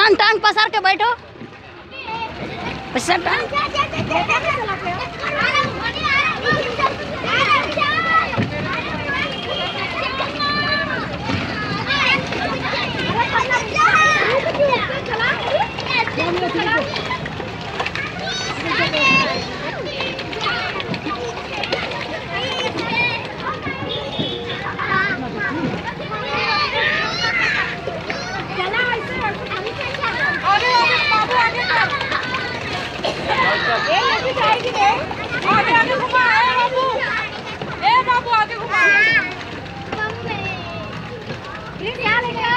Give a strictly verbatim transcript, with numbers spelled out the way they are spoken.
टांग टांग पसार के बैठो। पसार टांग। आगे आगे घुमा ए बाबू, ए बाबू आगे घुमा। प्लीज यहाँ लेके